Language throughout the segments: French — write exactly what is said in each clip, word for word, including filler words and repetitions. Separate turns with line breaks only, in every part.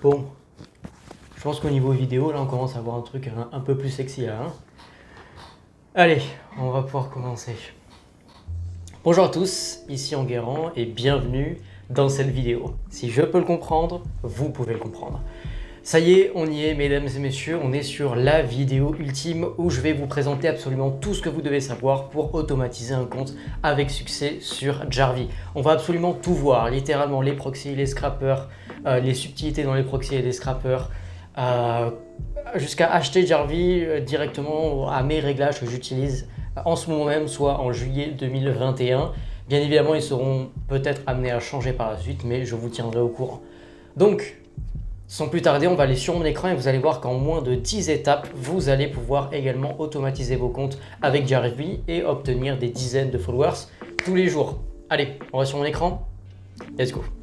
Bon, je pense qu'au niveau vidéo, là, on commence à voir un truc un, un peu plus sexy, là. Hein. Allez, on va pouvoir commencer. Bonjour à tous, ici Enguerrand et bienvenue dans cette vidéo. Si je peux le comprendre, vous pouvez le comprendre. Ça y est, on y est, mesdames et messieurs, on est sur la vidéo ultime où je vais vous présenter absolument tout ce que vous devez savoir pour automatiser un compte avec succès sur Jarvee. On va absolument tout voir, littéralement les proxys, les scrappers, euh, les subtilités dans les proxys et les scrappers, euh, jusqu'à acheter Jarvee euh, directement à mes réglages que j'utilise en ce moment même, soit en juillet deux mille vingt et un. Bien évidemment, ils seront peut-être amenés à changer par la suite, mais je vous tiendrai au courant. Donc, sans plus tarder, on va aller sur mon écran et vous allez voir qu'en moins de dix étapes, vous allez pouvoir également automatiser vos comptes avec Jarvee et obtenir des dizaines de followers tous les jours. Allez, on va sur mon écran. Let's go.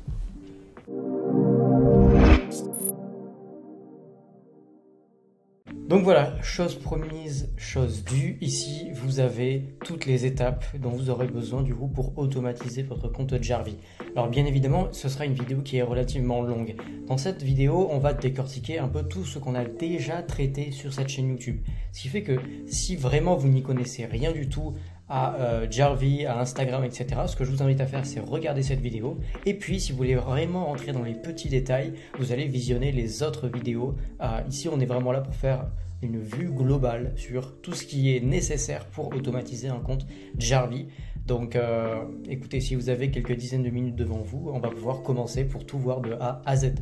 Donc voilà, chose promise, chose due. Ici, vous avez toutes les étapes dont vous aurez besoin du coup pour automatiser votre compte Jarvee. Alors bien évidemment, ce sera une vidéo qui est relativement longue. Dans cette vidéo, on va décortiquer un peu tout ce qu'on a déjà traité sur cette chaîne YouTube. Ce qui fait que si vraiment vous n'y connaissez rien du tout à euh, Jarvee, à Instagram, et cetera, ce que je vous invite à faire, c'est regarder cette vidéo. Et puis, si vous voulez vraiment rentrer dans les petits détails, vous allez visionner les autres vidéos. Euh, ici, on est vraiment là pour faire une vue globale sur tout ce qui est nécessaire pour automatiser un compte Jarvee. Donc, euh, écoutez, si vous avez quelques dizaines de minutes devant vous, on va pouvoir commencer pour tout voir de A à Z.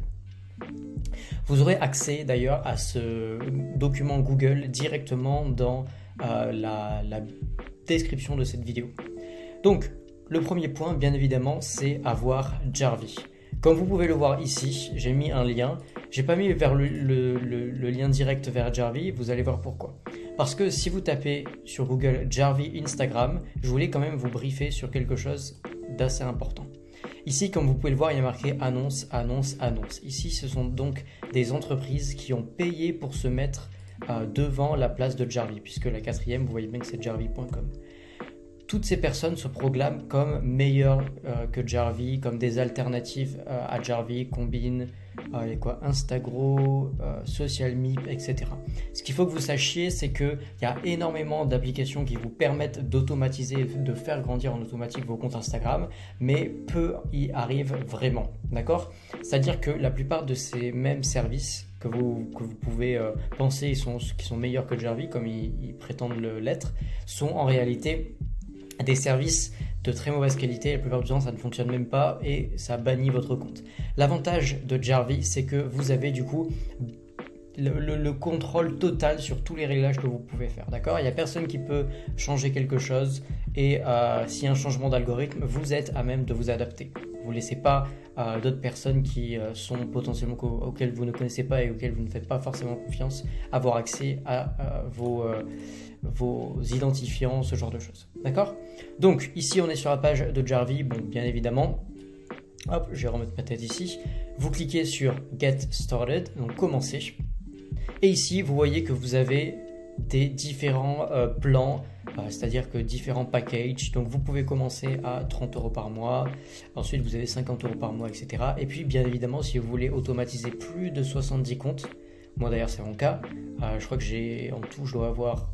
Vous aurez accès d'ailleurs à ce document Google directement dans euh, la, la description de cette vidéo. Donc, le premier point, bien évidemment, c'est avoir Jarvee. Comme vous pouvez le voir ici, j'ai mis un lien. J'ai pas mis vers le, le, le, le lien direct vers Jarvee, vous allez voir pourquoi. Parce que si vous tapez sur Google Jarvee Instagram, je voulais quand même vous briefer sur quelque chose d'assez important. Ici, comme vous pouvez le voir, il y a marqué annonce, annonce, annonce. Ici, ce sont donc des entreprises qui ont payé pour se mettre euh, devant la place de Jarvee, puisque la quatrième, vous voyez bien que c'est jarvee point com. Toutes ces personnes se proclament comme meilleures euh, que Jarvee, comme des alternatives euh, à Jarvee, Combine, euh, et quoi, Instagro, euh, SocialMip, et cetera. Ce qu'il faut que vous sachiez, c'est qu'il y a énormément d'applications qui vous permettent d'automatiser, de faire grandir en automatique vos comptes Instagram, mais peu y arrivent vraiment, d'accord? C'est-à-dire que la plupart de ces mêmes services que vous, que vous pouvez euh, penser ils sont, qui sont meilleurs que Jarvee, comme ils, ils prétendent l'être, sont en réalité des services de très mauvaise qualité. La plupart du temps, ça ne fonctionne même pas et ça bannit votre compte. L'avantage de Jarvee, c'est que vous avez du coup le, le, le contrôle total sur tous les réglages que vous pouvez faire. D'accord ? Il n'y a personne qui peut changer quelque chose et euh, s'il y a un changement d'algorithme, vous êtes à même de vous adapter. Vous ne laissez pas euh, d'autres personnes qui euh, sont potentiellement auxquelles vous ne connaissez pas et auxquelles vous ne faites pas forcément confiance avoir accès à euh, vos, euh, vos identifiants, ce genre de choses. D'accord ? Donc ici, on est sur la page de Jarvee. Bon, bien évidemment, hop, je vais remettre ma tête ici. Vous cliquez sur Get Started, donc commencer. Et ici, vous voyez que vous avez des différents euh, plans, euh, c'est-à-dire que différents packages. Donc vous pouvez commencer à trente euros par mois, ensuite vous avez cinquante euros par mois, et cetera. Et puis bien évidemment, si vous voulez automatiser plus de soixante-dix comptes, moi d'ailleurs c'est mon cas, euh, je crois que j'ai en tout, je dois avoir,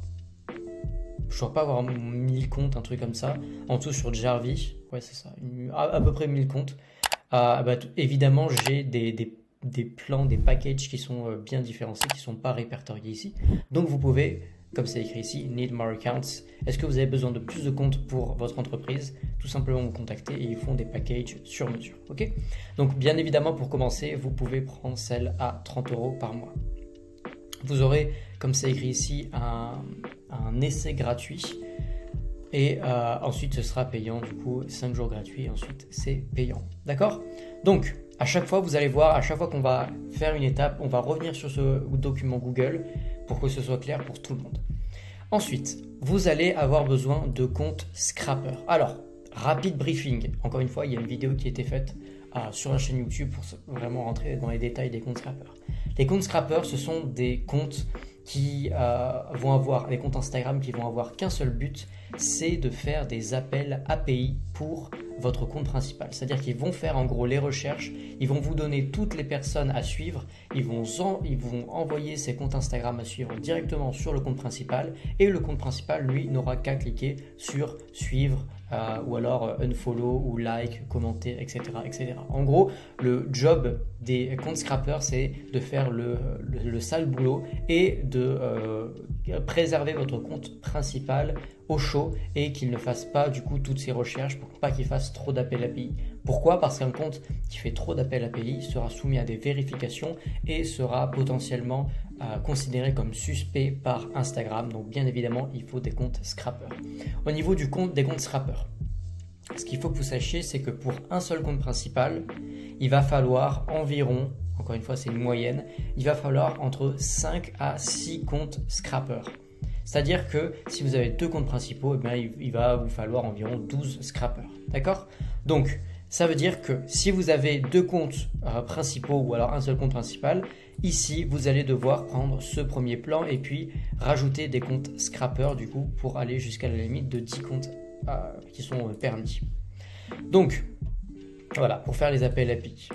je dois pas avoir mille comptes, un truc comme ça, en tout sur Jarvee, ouais c'est ça, une, à, à peu près mille comptes. Euh, bah, évidemment, j'ai des, des des plans, des packages qui sont euh, bien différenciés, qui ne sont pas répertoriés ici. Donc vous pouvez, comme c'est écrit ici, Need more accounts. Est-ce que vous avez besoin de plus de comptes pour votre entreprise? Tout simplement me contacter et ils font des packages sur mesure. Ok? Donc bien évidemment, pour commencer, vous pouvez prendre celle à trente euros par mois. Vous aurez, comme c'est écrit ici, un, un essai gratuit. Et euh, ensuite, ce sera payant, du coup, cinq jours gratuits, et ensuite, c'est payant. D'accord? Donc, à chaque fois, vous allez voir, à chaque fois qu'on va faire une étape, on va revenir sur ce document Google pour que ce soit clair pour tout le monde. Ensuite, vous allez avoir besoin de comptes Scrapper. Alors, rapide briefing. Encore une fois, il y a une vidéo qui a été faite euh, sur la chaîne YouTube pour vraiment rentrer dans les détails des comptes Scrapper. Les comptes Scrapper, ce sont des comptes qui euh, vont avoir, des comptes Instagram qui vont avoir qu'un seul but, c'est de faire des appels A P I pour votre compte principal. C'est-à-dire qu'ils vont faire en gros les recherches, ils vont vous donner toutes les personnes à suivre, ils vont, en, ils vont envoyer ces comptes Instagram à suivre directement sur le compte principal et le compte principal, lui, n'aura qu'à cliquer sur suivre euh, ou alors euh, unfollow ou like, commenter, et cetera, et cetera. En gros, le job des comptes scrappers, c'est de faire le, le, le sale boulot et de euh, préserver votre compte principal au chaud et qu'il ne fasse pas du coup toutes ces recherches pour pas qu'il fasse trop d'appels A P I. Pourquoi? Parce qu'un compte qui fait trop d'appels A P I sera soumis à des vérifications et sera potentiellement euh, considéré comme suspect par Instagram. Donc bien évidemment, il faut des comptes scrappers. Au niveau du compte des comptes scrappers, ce qu'il faut que vous sachiez, c'est que pour un seul compte principal, il va falloir environ, encore une fois c'est une moyenne, il va falloir entre cinq à six comptes scrappers. C'est-à-dire que si vous avez deux comptes principaux, eh bien, il va vous falloir environ douze scrappers. D'accord? Donc, ça veut dire que si vous avez deux comptes euh, principaux ou alors un seul compte principal, ici, vous allez devoir prendre ce premier plan et puis rajouter des comptes scrappers du coup pour aller jusqu'à la limite de dix comptes euh, qui sont euh, permis. Donc, voilà, pour faire les appels A P I.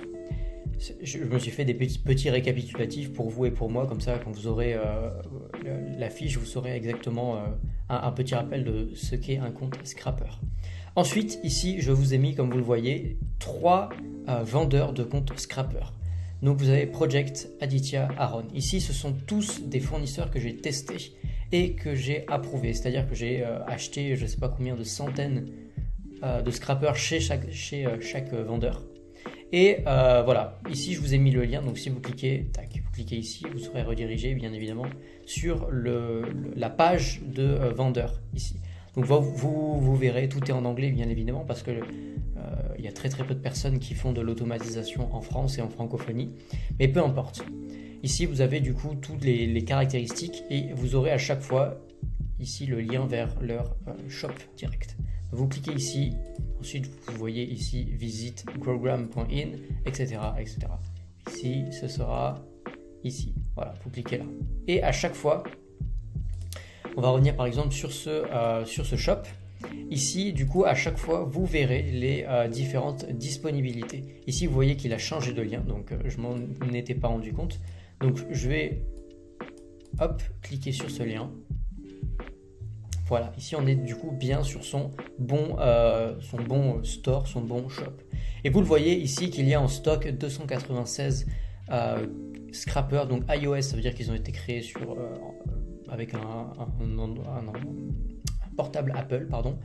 Je me suis fait des petits, petits récapitulatifs pour vous et pour moi, comme ça quand vous aurez euh, la fiche, vous saurez exactement euh, un, un petit rappel de ce qu'est un compte scrapper. Ensuite, ici, je vous ai mis, comme vous le voyez, trois euh, vendeurs de comptes scrapper. Donc vous avez Project, Aditya, Aaron. Ici, ce sont tous des fournisseurs que j'ai testés et que j'ai approuvés. C'est-à-dire que j'ai euh, acheté, je ne sais pas combien de centaines euh, de scrappers chez chaque, chez, euh, chaque euh, vendeur. Et euh, voilà, ici je vous ai mis le lien, donc si vous cliquez, tac, vous cliquez ici, vous serez redirigé bien évidemment sur le, le, la page de euh, vendeur ici. Donc vous, vous, vous verrez, tout est en anglais bien évidemment parce que euh, il y a très très peu de personnes qui font de l'automatisation en France et en francophonie, mais peu importe. Ici vous avez du coup toutes les, les caractéristiques et vous aurez à chaque fois ici le lien vers leur euh, shop direct. Vous cliquez ici, ensuite vous voyez ici visite growgram point in, et cetera, et cetera. Ici, ce sera ici. Voilà, vous cliquez là. Et à chaque fois, on va revenir par exemple sur ce, euh, sur ce shop. Ici, du coup, à chaque fois, vous verrez les euh, différentes disponibilités. Ici, vous voyez qu'il a changé de lien, donc euh, je m'en étais pas rendu compte. Donc, je vais, hop, cliquer sur ce lien. Voilà, ici on est du coup bien sur son bon, euh, son bon store, son bon shop. Et vous le voyez ici qu'il y a en stock deux cent quatre-vingt-seize euh, scrappers, donc iOS, ça veut dire qu'ils ont été créés sur, euh, avec un, un, un, un, un portable Apple, pardon.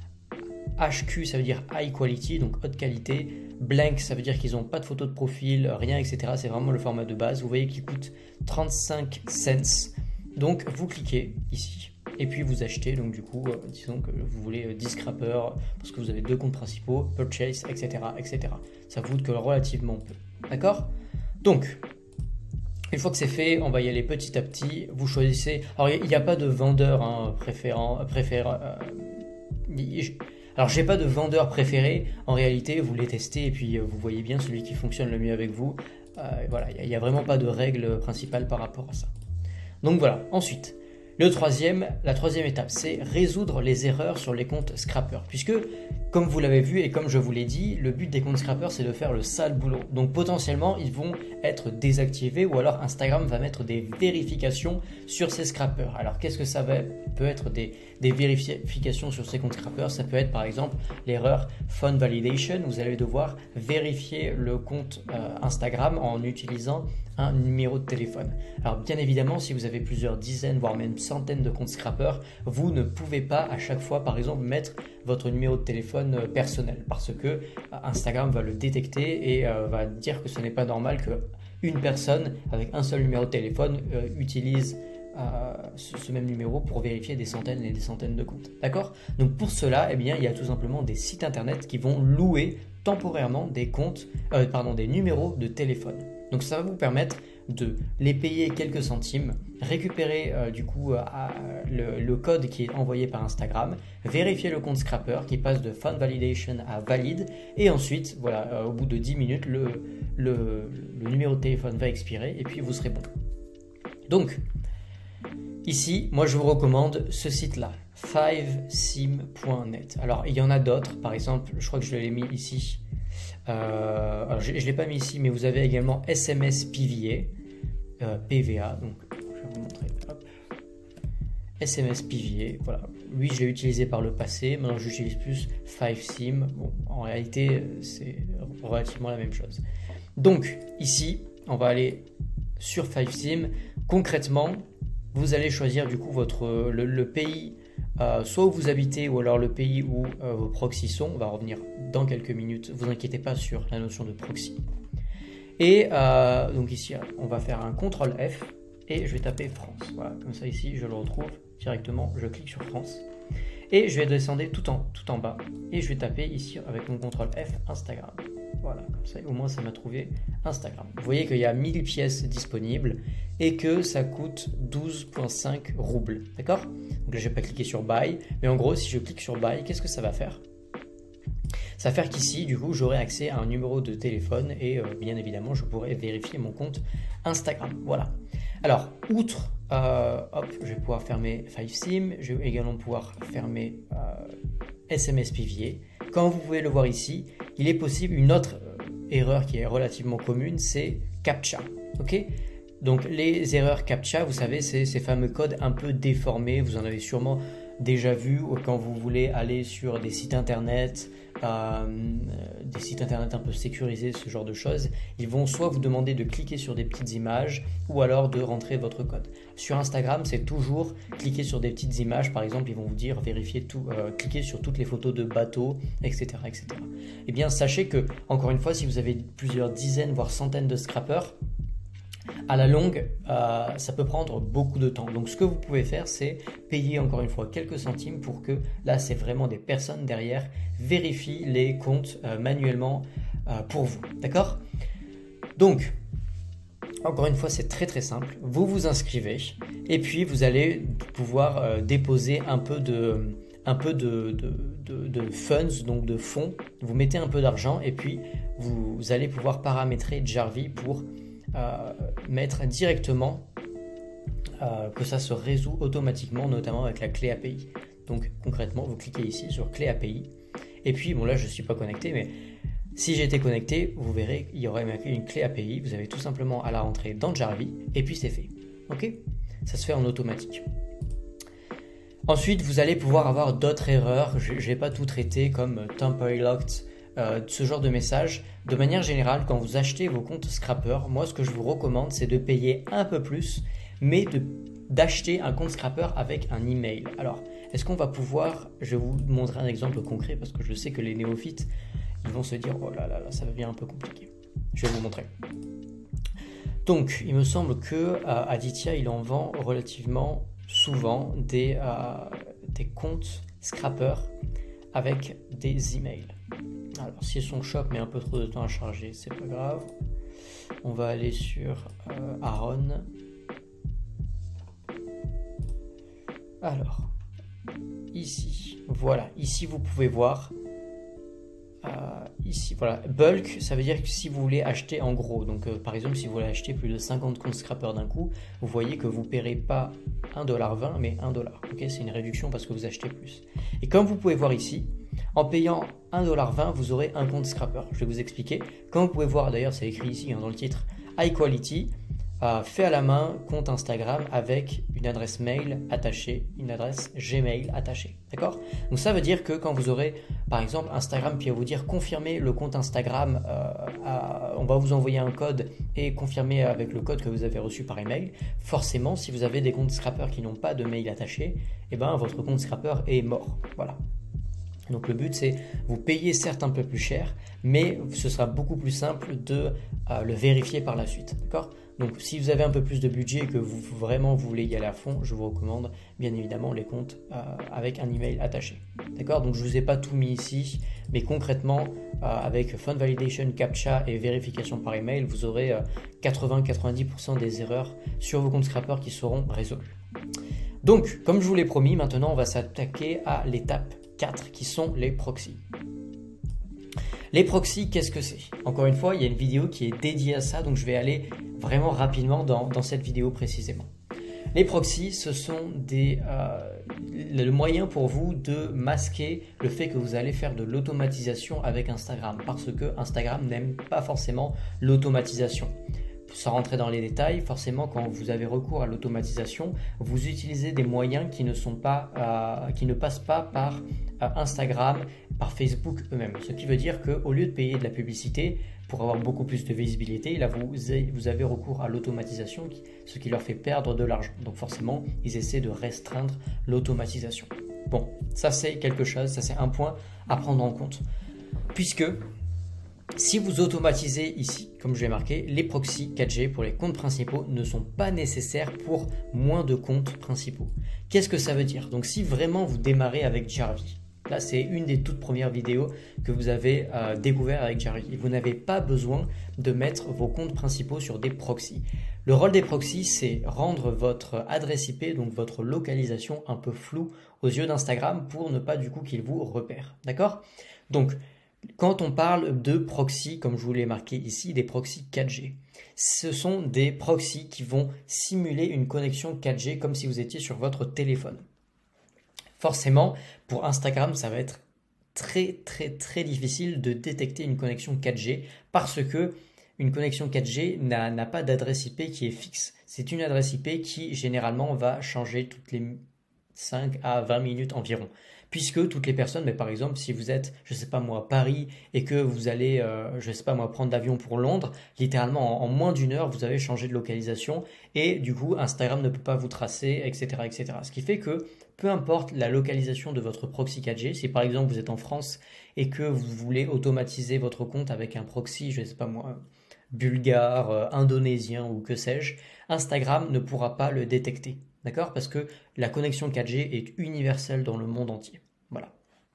H Q, ça veut dire high quality, donc haute qualité. Blank, ça veut dire qu'ils n'ont pas de photo de profil, rien, et cetera. C'est vraiment le format de base. Vous voyez qu'il coûte trente-cinq cents. Donc vous cliquez ici. Et puis vous achetez, donc du coup, euh, disons que vous voulez euh, dix scrappers parce que vous avez deux comptes principaux, purchase, et cetera, et cetera. Ça vous coûte que relativement peu. D'accord? Donc, une fois que c'est fait, on va y aller petit à petit. Vous choisissez. Alors, il n'y a, a pas de vendeur hein, préférant. Préféré, euh, y, alors, j'ai pas de vendeur préféré. En réalité, vous les testez et puis euh, vous voyez bien celui qui fonctionne le mieux avec vous. Euh, voilà, il n'y a, a vraiment pas de règle principale par rapport à ça. Donc voilà. Ensuite. Le troisième, la troisième étape, c'est résoudre les erreurs sur les comptes scrappers. Puisque, comme vous l'avez vu et comme je vous l'ai dit, le but des comptes scrappers, c'est de faire le sale boulot. Donc potentiellement, ils vont être désactivés ou alors Instagram va mettre des vérifications sur ces scrappers. Alors qu'est-ce que ça va, peut être des, des vérifications sur ces comptes scrappers? Ça peut être par exemple l'erreur Phone Validation. Vous allez devoir vérifier le compte euh, Instagram en utilisant un numéro de téléphone. Alors bien évidemment, si vous avez plusieurs dizaines, voire même centaines de comptes scrappers, vous ne pouvez pas à chaque fois, par exemple, mettre votre numéro de téléphone personnel parce que Instagram va le détecter et euh, va dire que ce n'est pas normal qu'une personne avec un seul numéro de téléphone euh, utilise euh, ce, ce même numéro pour vérifier des centaines et des centaines de comptes. D'accord? Donc pour cela, eh bien, il y a tout simplement des sites internet qui vont louer temporairement des comptes, euh, pardon, des numéros de téléphone. Donc ça va vous permettre de les payer quelques centimes, récupérer euh, du coup euh, le, le code qui est envoyé par Instagram, vérifier le compte scrapper qui passe de Phone Validation à valide et ensuite voilà euh, au bout de dix minutes le, le, le numéro de téléphone va expirer et puis vous serez bon. Donc ici moi je vous recommande ce site là. five sim point net. Alors, il y en a d'autres. Par exemple, je crois que je l'ai mis ici. Euh, alors, je ne l'ai pas mis ici, mais vous avez également S M S P V A. Euh, P V A. Donc, je vais vous montrer. Hop. S M S P V A. Voilà. Lui, je l'ai utilisé par le passé. Maintenant, j'utilise plus five sim. Bon, en réalité, c'est relativement la même chose. Donc, ici, on va aller sur five sim. Concrètement, vous allez choisir du coup votre, le, le pays euh, soit où vous habitez ou alors le pays où euh, vos proxys sont. On va revenir dans quelques minutes. Vous inquiétez pas sur la notion de proxy. Et euh, donc ici, on va faire un contrôle F et je vais taper France. Voilà, comme ça ici, je le retrouve directement. Je clique sur France et je vais descendre tout en, tout en bas et je vais taper ici avec mon contrôle F Instagram. Voilà, comme ça au moins ça m'a trouvé Instagram. Vous voyez qu'il y a mille pièces disponibles et que ça coûte douze virgule cinq roubles. D'accord? Donc là, je vais pas cliquer sur Buy, mais en gros, si je clique sur Buy, qu'est-ce que ça va faire? Ça va faire qu'ici, du coup, j'aurai accès à un numéro de téléphone et euh, bien évidemment, je pourrai vérifier mon compte Instagram. Voilà. Alors, outre, euh, hop, je vais pouvoir fermer five sim, je vais également pouvoir fermer euh, S M S P V A. Comme vous pouvez le voir ici, il est possible une autre euh, erreur qui est relativement commune, c'est CAPTCHA. Ok? Donc, les erreurs CAPTCHA, vous savez, c'est ces fameux codes un peu déformés. Vous en avez sûrement déjà vu quand vous voulez aller sur des sites internet, euh, des sites internet un peu sécurisés, ce genre de choses. Ils vont soit vous demander de cliquer sur des petites images ou alors de rentrer votre code. Sur Instagram, c'est toujours cliquer sur des petites images. Par exemple, ils vont vous dire vérifier tout, euh, cliquer sur toutes les photos de bateaux, et cetera, et cetera. Eh bien, sachez que, encore une fois, si vous avez plusieurs dizaines, voire centaines de scrappers, à la longue, euh, ça peut prendre beaucoup de temps. Donc, ce que vous pouvez faire, c'est payer encore une fois quelques centimes pour que, là, c'est vraiment des personnes derrière, vérifient les comptes euh, manuellement euh, pour vous. D'accord? Donc, encore une fois, c'est très très simple. Vous vous inscrivez et puis vous allez pouvoir euh, déposer un peu de... un peu de, de, de, de funds, donc de fonds. Vous mettez un peu d'argent et puis vous, vous allez pouvoir paramétrer Jarvee pour Euh, mettre directement euh, que ça se résout automatiquement, notamment avec la clé A P I. Donc concrètement, vous cliquez ici sur clé A P I et puis bon là je ne suis pas connecté, mais si j'étais connecté, vous verrez il y aurait une clé A P I. Vous avez tout simplement à la rentrer dans Jarvee et puis c'est fait. Ok, ça se fait en automatique. Ensuite, vous allez pouvoir avoir d'autres erreurs. Je n'ai pas tout traité comme temporary locked. Euh, ce genre de message. De manière générale, quand vous achetez vos comptes Scrapper, moi ce que je vous recommande c'est de payer un peu plus, mais d'acheter un compte Scrapper avec un email. Alors, est-ce qu'on va pouvoir, je vais vous montrer un exemple concret parce que je sais que les néophytes, ils vont se dire oh là là là, ça devient un peu compliqué. Je vais vous montrer. Donc, il me semble que euh, Aditya, il en vend relativement souvent des, euh, des comptes Scrapper avec des emails. Alors, si son shop met un peu trop de temps à charger, c'est pas grave. On va aller sur euh, Aaron. Alors, ici, voilà. Ici, vous pouvez voir. Euh, ici, voilà. Bulk, ça veut dire que si vous voulez acheter en gros, donc euh, par exemple, si vous voulez acheter plus de cinquante comptes Scrapper d'un coup, vous voyez que vous ne paierez pas un dollar vingt, mais un dollar. Okay, c'est une réduction parce que vous achetez plus. Et comme vous pouvez voir ici, en payant un dollar vingt, vous aurez un compte Scrapper. Je vais vous expliquer. Comme vous pouvez voir, d'ailleurs, c'est écrit ici hein, dans le titre, High Quality, euh, fait à la main, compte Instagram avec une adresse mail attachée, une adresse Gmail attachée. D'accord? Donc ça veut dire que quand vous aurez, par exemple, Instagram qui va vous dire confirmer le compte Instagram, euh, à, on va vous envoyer un code et confirmer avec le code que vous avez reçu par email. Forcément, si vous avez des comptes Scrapper qui n'ont pas de mail attaché, eh ben, votre compte Scrapper est mort. Voilà. Donc le but c'est vous payez certes un peu plus cher, mais ce sera beaucoup plus simple de euh, le vérifier par la suite. D'accord? Donc si vous avez un peu plus de budget et que vous vraiment vous voulez y aller à fond, je vous recommande bien évidemment les comptes euh, avec un email attaché. D'accord? Donc je ne vous ai pas tout mis ici, mais concrètement euh, avec Fund Validation, CAPTCHA et vérification par email, vous aurez euh, quatre-vingts à quatre-vingt-dix pour cent des erreurs sur vos comptes Scrapper qui seront résolues. Donc comme je vous l'ai promis, maintenant on va s'attaquer à l'étape quatre qui sont les proxys. Les proxys, qu'est-ce que c'est? Encore une fois, il y a une vidéo qui est dédiée à ça, donc je vais aller vraiment rapidement dans, dans cette vidéo précisément. Les proxys, ce sont des, euh, le moyen pour vous de masquer le fait que vous allez faire de l'automatisation avec Instagram, parce que Instagram n'aime pas forcément l'automatisation. Sans rentrer dans les détails, forcément quand vous avez recours à l'automatisation, vous utilisez des moyens qui ne sont pas, euh, qui ne passent pas par euh, Instagram, par Facebook eux-mêmes. Ce qui veut dire qu'au lieu de payer de la publicité pour avoir beaucoup plus de visibilité, là vous, vous avez recours à l'automatisation, ce qui leur fait perdre de l'argent. Donc forcément, ils essaient de restreindre l'automatisation. Bon, ça c'est quelque chose, ça c'est un point à prendre en compte. Puisque si vous automatisez ici, comme je l'ai marqué, les proxys quatre G pour les comptes principaux ne sont pas nécessaires pour moins de comptes principaux. Qu'est-ce que ça veut dire? Donc si vraiment vous démarrez avec Jarvee, là c'est une des toutes premières vidéos que vous avez euh, découvert avec Jarvee, et vous n'avez pas besoin de mettre vos comptes principaux sur des proxys. Le rôle des proxys, c'est rendre votre adresse I P, donc votre localisation, un peu floue aux yeux d'Instagram pour ne pas du coup qu'il vous repère. D'accord? Donc quand on parle de proxy, comme je vous l'ai marqué ici, des proxys quatre G, ce sont des proxys qui vont simuler une connexion quatre G comme si vous étiez sur votre téléphone. Forcément, pour Instagram, ça va être très très très difficile de détecter une connexion quatre G parce que une connexion quatre G n'a pas d'adresse I P qui est fixe. C'est une adresse I P qui généralement va changer toutes les cinq à vingt minutes environ. Puisque toutes les personnes, mais par exemple, si vous êtes, je ne sais pas moi, à Paris et que vous allez, euh, je ne sais pas moi, prendre l'avion pour Londres, littéralement en, en moins d'une heure, vous avez changé de localisation et du coup, Instagram ne peut pas vous tracer, et cetera, et cetera. Ce qui fait que peu importe la localisation de votre proxy quatre G, si par exemple vous êtes en France et que vous voulez automatiser votre compte avec un proxy, je ne sais pas moi, bulgare, euh, indonésien ou que sais-je, Instagram ne pourra pas le détecter. D'accord? Parce que la connexion quatre G est universelle dans le monde entier. Voilà.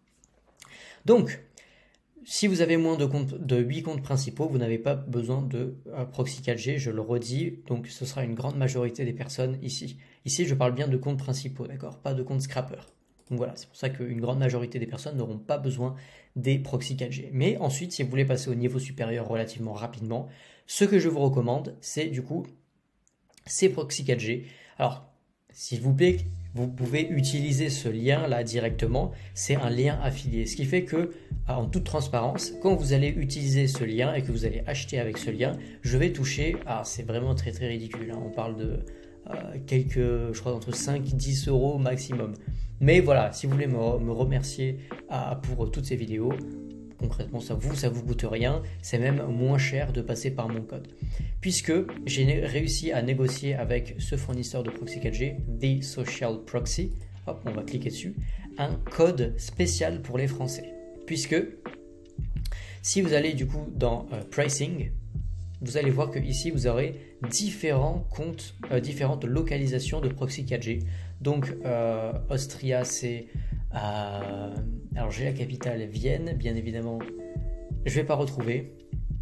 Donc, si vous avez moins de, comptes, de huit comptes principaux, vous n'avez pas besoin de uh, proxy quatre G, je le redis. Donc, ce sera une grande majorité des personnes ici. Ici, je parle bien de comptes principaux, d'accord? Pas de comptes scrapper. Donc voilà, c'est pour ça qu'une grande majorité des personnes n'auront pas besoin des proxy quatre G. Mais ensuite, si vous voulez passer au niveau supérieur relativement rapidement, ce que je vous recommande, c'est du coup ces proxy quatre G. Alors, s'il vous plaît, vous pouvez utiliser ce lien-là directement. C'est un lien affilié. Ce qui fait que, en toute transparence, quand vous allez utiliser ce lien et que vous allez acheter avec ce lien, je vais toucher, ah, c'est vraiment très très ridicule, hein, on parle de euh, quelques, je crois, entre cinq et dix euros maximum. Mais voilà, si vous voulez me, me remercier ah, pour toutes ces vidéos, concrètement, ça vous, ça vous coûte rien. C'est même moins cher de passer par mon code. Puisque j'ai réussi à négocier avec ce fournisseur de proxy quatre G, The Social Proxy, hop, on va cliquer dessus, un code spécial pour les Français. Puisque si vous allez du coup dans euh, Pricing, vous allez voir que ici vous aurez différents comptes, euh, différentes localisations de proxy quatre G. Donc euh, Austria, c'est euh, alors j'ai la capitale Vienne, bien évidemment. Je vais pas retrouver.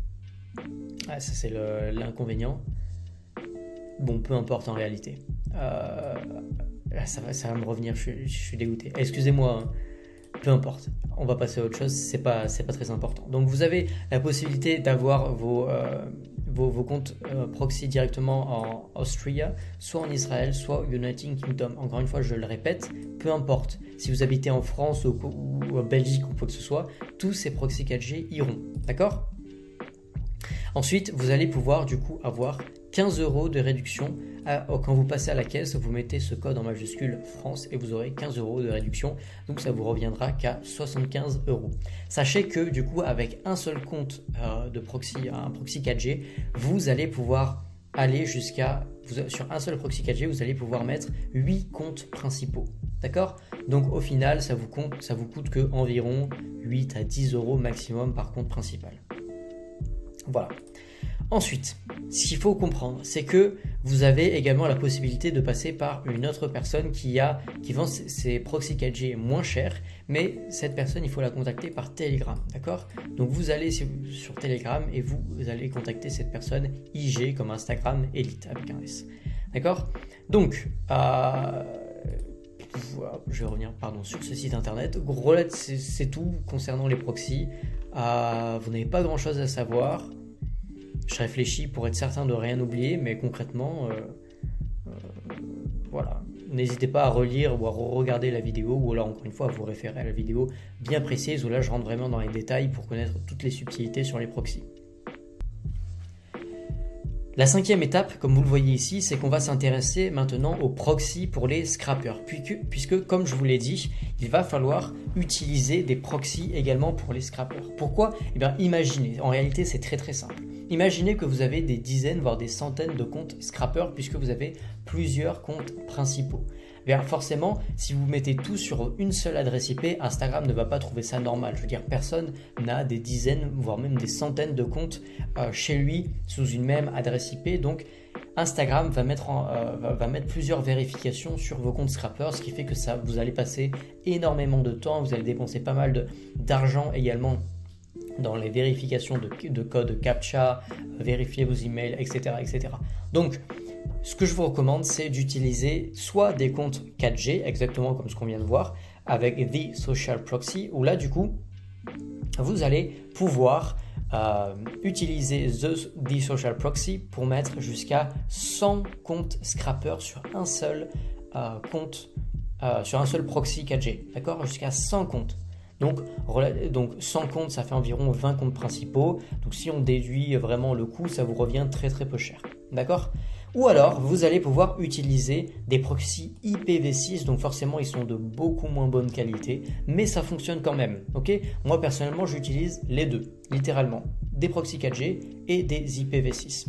Ah, ça c'est l'inconvénient. Bon, peu importe en réalité. Euh, ça, va, ça va me revenir, je, je suis dégoûté. Excusez-moi, hein. Peu importe. On va passer à autre chose, c'est pas, c'est pas très important. Donc vous avez la possibilité d'avoir vos, euh, vos, vos comptes euh, proxy directement en Austria, soit en Israël, soit au United Kingdom. Encore une fois, je le répète, peu importe. Si vous habitez en France ou, ou en Belgique ou quoi que ce soit, tous ces proxy quatre G iront. D'accord ? Ensuite, vous allez pouvoir du coup avoir quinze euros de réduction à, quand vous passez à la caisse, vous mettez ce code en majuscule France et vous aurez quinze euros de réduction, donc ça vous reviendra qu'à soixante-quinze euros. Sachez que du coup avec un seul compte euh, de proxy, un proxy quatre G, vous allez pouvoir aller jusqu'à, sur un seul proxy quatre G, vous allez pouvoir mettre huit comptes principaux. D'accord? Donc au final, ça vous, compte, ça vous coûte que environ huit à dix euros maximum par compte principal. Voilà. Ensuite, ce qu'il faut comprendre, c'est que vous avez également la possibilité de passer par une autre personne qui, a, qui vend ses proxy quatre G moins cher, mais cette personne, il faut la contacter par Telegram, d'accord? Donc vous allez sur Telegram et vous, vous allez contacter cette personne I G comme Instagram Elite avec un S, d'accord? Donc, euh, je vais revenir pardon, sur ce site internet. Gros, c'est tout concernant les proxys. Euh, vous n'avez pas grand chose à savoir. Je réfléchis pour être certain de rien oublier, mais concrètement, euh, euh, voilà. n'hésitez pas à relire ou à regarder la vidéo, ou alors encore une fois à vous référer à la vidéo bien précise où là je rentre vraiment dans les détails pour connaître toutes les subtilités sur les proxys. La cinquième étape, comme vous le voyez ici, c'est qu'on va s'intéresser maintenant aux proxys pour les scrappers, puisque, puisque comme je vous l'ai dit, il va falloir utiliser des proxys également pour les scrappers. Pourquoi? Eh bien, imaginez, en réalité c'est très très simple. Imaginez que vous avez des dizaines, voire des centaines de comptes scrappers, puisque vous avez plusieurs comptes principaux. Bien, forcément, si vous mettez tout sur une seule adresse I P, Instagram ne va pas trouver ça normal. Je veux dire, personne n'a des dizaines, voire même des centaines de comptes euh, chez lui sous une même adresse I P. Donc, Instagram va mettre, en, euh, va, va mettre plusieurs vérifications sur vos comptes scrappers, ce qui fait que ça, vous allez passer énormément de temps, vous allez dépenser pas mal de, d'argent également dans les vérifications de, de code CAPTCHA, vérifier vos emails, et cetera, et cetera. Donc, ce que je vous recommande, c'est d'utiliser soit des comptes quatre G, exactement comme ce qu'on vient de voir, avec The Social Proxy, où là, du coup, vous allez pouvoir euh, utiliser The, The Social Proxy pour mettre jusqu'à cent comptes scrappers sur un seul euh, compte, euh, sur un seul proxy quatre G, d'accord? Jusqu'à cent comptes. Donc, donc cent comptes, ça fait environ vingt comptes principaux. Donc si on déduit vraiment le coût, ça vous revient très très peu cher. D'accord? Ou alors, vous allez pouvoir utiliser des proxys I P v six. Donc forcément, ils sont de beaucoup moins bonne qualité. Mais ça fonctionne quand même. Ok? Moi, personnellement, j'utilise les deux. Littéralement. Des proxys quatre G et des I P v six.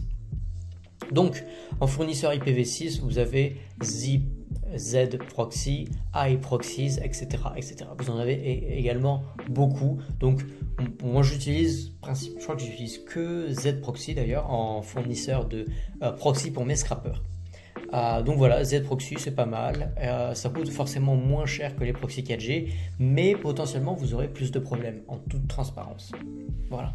Donc, en fournisseur I P v six, vous avez Zip, Z Proxy, iProxies, et cetera, et cetera. Vous en avez également beaucoup. Donc, moi, j'utilise, je crois que j'utilise que Z Proxy d'ailleurs en fournisseur de euh, proxy pour mes scrappers. Euh, donc voilà, Z Proxy, c'est pas mal. Euh, ça coûte forcément moins cher que les proxys quatre G, mais potentiellement, vous aurez plus de problèmes en toute transparence. Voilà.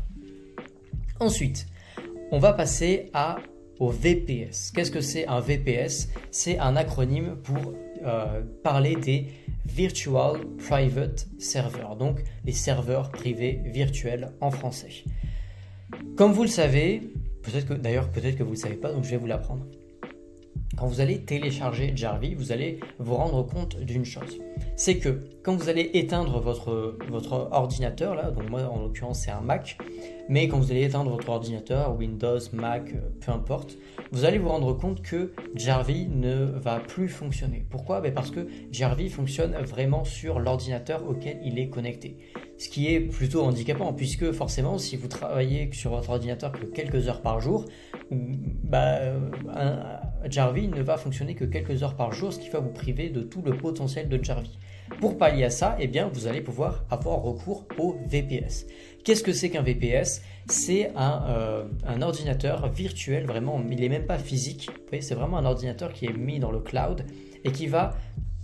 Ensuite, on va passer à au V P S. Qu'est-ce que c'est un V P S? C'est un acronyme pour euh, parler des Virtual Private Servers, donc les serveurs privés virtuels en français. Comme vous le savez, peut-être que d'ailleurs peut-être que vous ne le savez pas, donc je vais vous l'apprendre. Quand vous allez télécharger Jarvee, vous allez vous rendre compte d'une chose. C'est que quand vous allez éteindre votre, votre ordinateur, là, donc moi en l'occurrence c'est un Mac, mais quand vous allez éteindre votre ordinateur, Windows, Mac, peu importe, vous allez vous rendre compte que Jarvee ne va plus fonctionner. Pourquoi? Ben parce que Jarvee fonctionne vraiment sur l'ordinateur auquel il est connecté. Ce qui est plutôt handicapant, puisque forcément, si vous travaillez sur votre ordinateur que quelques heures par jour, bah, un, Jarvee ne va fonctionner que quelques heures par jour, ce qui va vous priver de tout le potentiel de Jarvee. Pour pallier à ça, eh bien, vous allez pouvoir avoir recours au V P S. Qu'est-ce que c'est qu'un V P S? C'est un, euh, un ordinateur virtuel, vraiment, il n'est même pas physique. Vous voyez, c'est vraiment un ordinateur qui est mis dans le cloud et qui va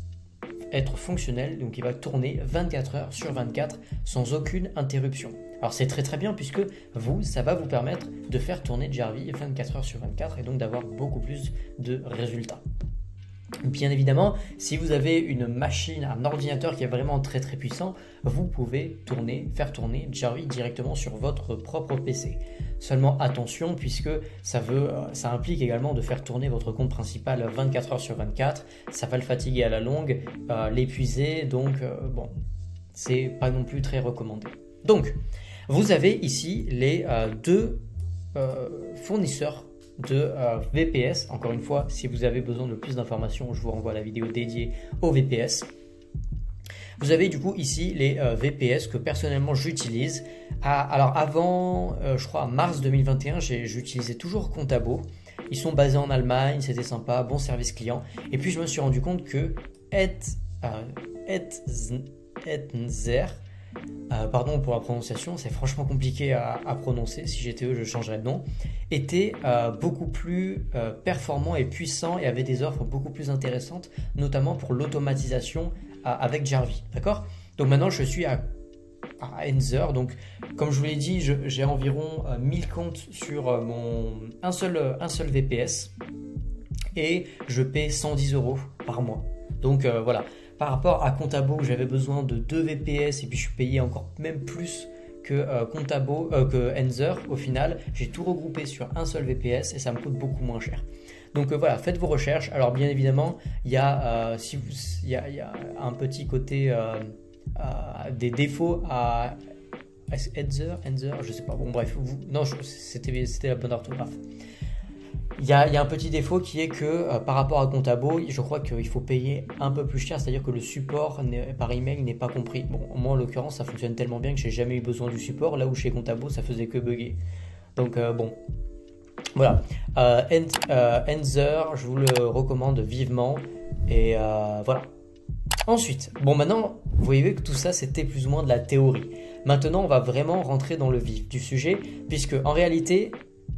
être fonctionnel, donc il va tourner vingt-quatre heures sur vingt-quatre sans aucune interruption. Alors c'est très très bien puisque vous, ça va vous permettre de faire tourner Jarvee vingt-quatre heures sur vingt-quatre et donc d'avoir beaucoup plus de résultats. Bien évidemment, si vous avez une machine, un ordinateur qui est vraiment très très puissant, vous pouvez tourner, faire tourner Jarvee directement sur votre propre P C. Seulement attention, puisque ça, veut, ça implique également de faire tourner votre compte principal vingt-quatre heures sur vingt-quatre. Ça va le fatiguer à la longue, euh, l'épuiser, donc euh, bon, c'est pas non plus très recommandé. Donc, vous avez ici les euh, deux euh, fournisseurs de euh, V P S. Encore une fois, si vous avez besoin de plus d'informations, je vous renvoie à la vidéo dédiée au V P S. Vous avez du coup ici les euh, V P S que personnellement j'utilise. Ah, alors avant, euh, je crois, mars deux mille vingt et un, j'utilisais toujours Contabo. Ils sont basés en Allemagne, c'était sympa, bon service client. Et puis je me suis rendu compte que Et, euh, Etzer, Euh, pardon pour la prononciation, c'est franchement compliqué à, à prononcer. Si j'étais eux, je changerais de nom. Était euh, beaucoup plus euh, performant et puissant et avait des offres beaucoup plus intéressantes, notamment pour l'automatisation euh, avec Jarvee. D'accord? Donc maintenant, je suis à, à Etzer. Donc, comme je vous l'ai dit, j'ai environ euh, mille comptes sur euh, mon un seul, un seul V P S et je paie cent dix euros par mois. Donc euh, voilà. Par rapport à Contabo, j'avais besoin de deux V P S et puis je suis payé encore même plus que euh, Contabo, euh, que Anzer, au final, j'ai tout regroupé sur un seul V P S et ça me coûte beaucoup moins cher. Donc euh, voilà, faites vos recherches. Alors bien évidemment, il y, euh, si il y, y a un petit côté euh, euh, des défauts à Anzer, Anzer, je sais pas. Bon bref, vous, non, c'était la bonne orthographe. Il y, y a un petit défaut qui est que euh, par rapport à Contabo, je crois qu'il faut payer un peu plus cher, c'est-à-dire que le support par email n'est pas compris. Bon, moi en l'occurrence, ça fonctionne tellement bien que j'ai jamais eu besoin du support, là où chez Contabo, ça faisait que bugger. Donc euh, bon, voilà. Euh, euh, Anzer, je vous le recommande vivement. Et euh, voilà. Ensuite, bon maintenant, vous voyez que tout ça, c'était plus ou moins de la théorie. Maintenant, on va vraiment rentrer dans le vif du sujet, puisque en réalité,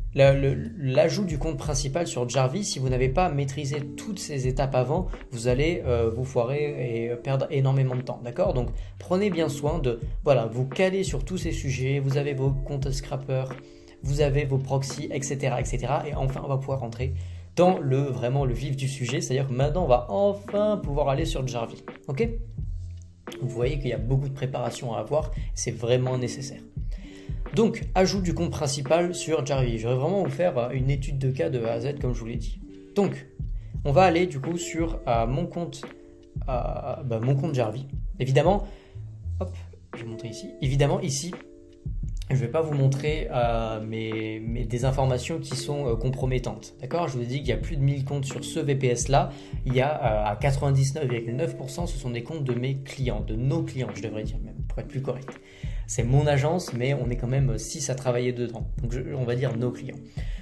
l'ajout du compte principal sur Jarvis, si vous n'avez pas maîtrisé toutes ces étapes avant, vous allez euh, vous foirer et perdre énormément de temps, d'accord? Donc prenez bien soin de voilà, vous caler sur tous ces sujets, vous avez vos comptes scrapper, vous avez vos proxys, et cetera, et cetera. Et enfin, on va pouvoir rentrer dans le vraiment le vif du sujet, c'est-à-dire que maintenant, on va enfin pouvoir aller sur Jarvis, ok? Vous voyez qu'il y a beaucoup de préparation à avoir, c'est vraiment nécessaire. Donc, ajout du compte principal sur Jarvis. Je vais vraiment vous faire une étude de cas de A à Z comme je vous l'ai dit. Donc, on va aller du coup sur euh, mon compte, euh, bah, mon compte Jarvis. Évidemment, hop, je vais montrer ici. Évidemment, ici, je ne vais pas vous montrer euh, mes, mes, des informations qui sont euh, compromettantes. D'accord? Je vous ai dit qu'il y a plus de mille comptes sur ce V P S-là. Il y a euh, à quatre-vingt-dix-neuf virgule neuf pour cent, ce sont des comptes de mes clients, de nos clients, je devrais dire même, pour être plus correct. C'est mon agence, mais on est quand même six à travailler dedans. Donc, je, on va dire nos clients.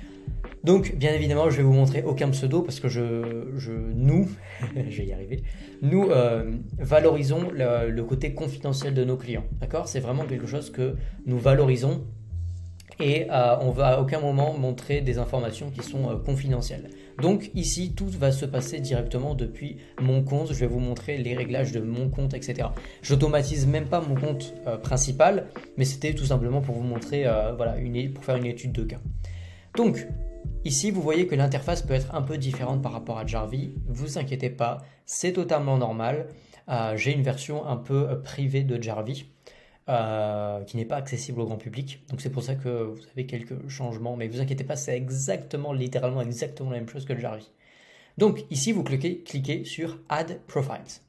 Donc, bien évidemment, je vais vous montrer aucun pseudo parce que je, je nous, je vais y arriver, nous euh, valorisons le, le côté confidentiel de nos clients. D'accord? C'est vraiment quelque chose que nous valorisons et euh, on va à aucun moment montrer des informations qui sont euh, confidentielles. Donc ici, tout va se passer directement depuis mon compte. Je vais vous montrer les réglages de mon compte, et cetera. J'automatise même pas mon compte euh, principal, mais c'était tout simplement pour vous montrer, euh, voilà, une, pour faire une étude de cas. Donc ici, vous voyez que l'interface peut être un peu différente par rapport à Jarvis. Vous inquiétez pas, c'est totalement normal. Euh, J'ai une version un peu privée de Jarvis. Euh, qui n'est pas accessible au grand public. Donc c'est pour ça que vous avez quelques changements, mais vous inquiétez pas, c'est exactement, littéralement exactement la même chose que le Jarvis. Donc ici, vous cliquez, cliquez sur Add Profiles.